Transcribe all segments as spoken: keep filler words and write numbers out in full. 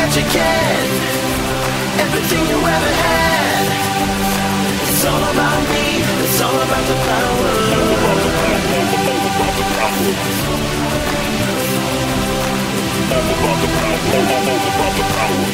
that you can, everything you ever had. It's all about me, it's all about the power. All about the power. All about the power. All about the power.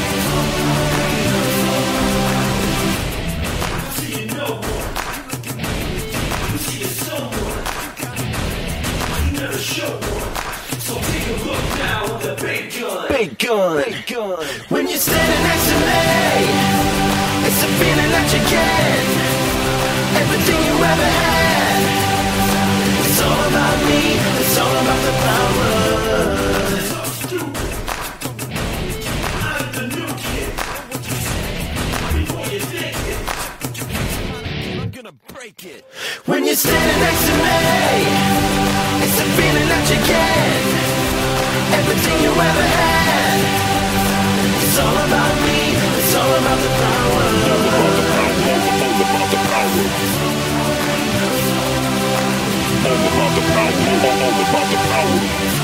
See you no more. You see it somewhere. You never show one. So take a look now at the big gun. Big gun. Big gun. When you're standing next to me, it's a feeling that you get. Everything you ever had. It's all about me. It's all about the power. When you're standing next to me, it's a feeling that you get. Everything you ever had. It's all about me. It's all about the power. All about the power. All about the power. All about the power. All about the power.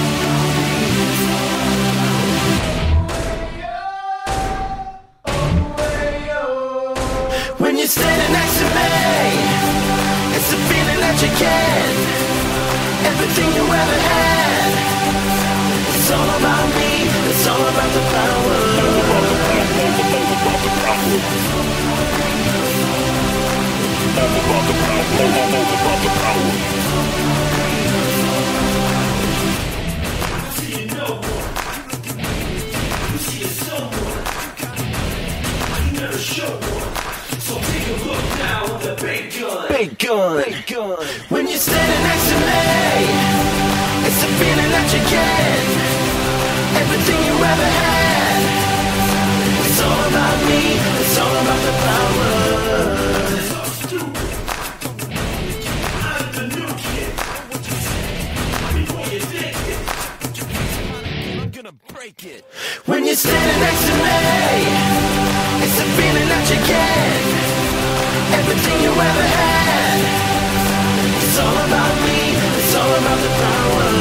When you're standing next to me, it's the feeling that you get. Everything you ever had. It's all about me. It's all about the power. All about the power. All about the power. All about the power. All about the power. See you no more. You see it somewhere. You never show one. So take a look now at the big gun. Big gun. Big gun. When you're standing next to me, it's the feeling that you get. Everything you ever had. It's all about me. It's all about the power. It's all stupid. I'm the new kid. Before you think it, I'm gonna break it. When you're standing next to me, it's the feeling that you get. Everything you ever had. It's all about me. It's all about the power.